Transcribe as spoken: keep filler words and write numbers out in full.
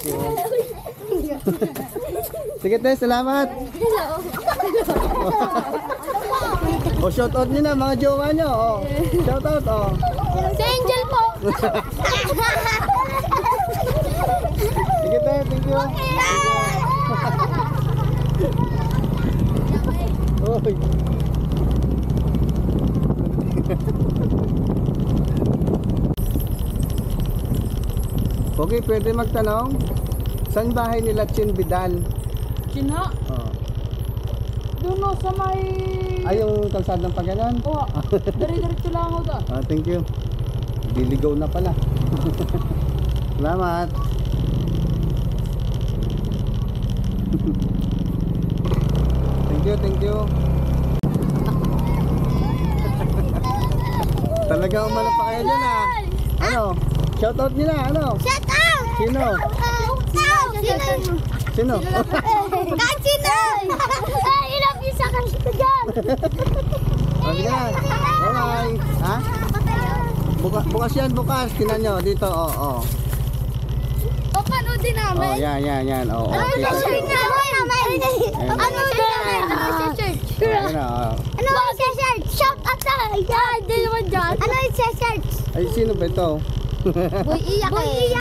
thank you. Sige tayo, salamat. O, shout out nyo na mga jowa nyo. O, shout out, o. Si Angel po. Sige tayo, thank you. Oy. Okay, pwede magtanong. Saan bahay nila Chin Vidal? Kina? Oh. Doon no, sa may... Ay, yung kalsadang paganan? Oo, dari-diretso lang ako doon. Ah, thank you. Diligaw na pala. Salamat. Thank you, thank you. Talaga umano pa kayo dyan ah. Ano? Shoutout nyo na, ano? Shut up! Sino? Sino? Sino? Kahit sino! Ay, ilang isa ka dyan! Oh, sige na. Bye-bye. Ha? Buka, bukas yan, bukas. Tingnan nyo, dito, oh, oh. O, panoodin Oh, namin. yan, yan, yan. Oh, oh. Ano Kita. search namin? Ano search? Ano search? Ayan na, oh. Ano search? Shout out sa... Yan, di naman dyan. Ano search? Ay, sino ba ito? Boy, iyak eh.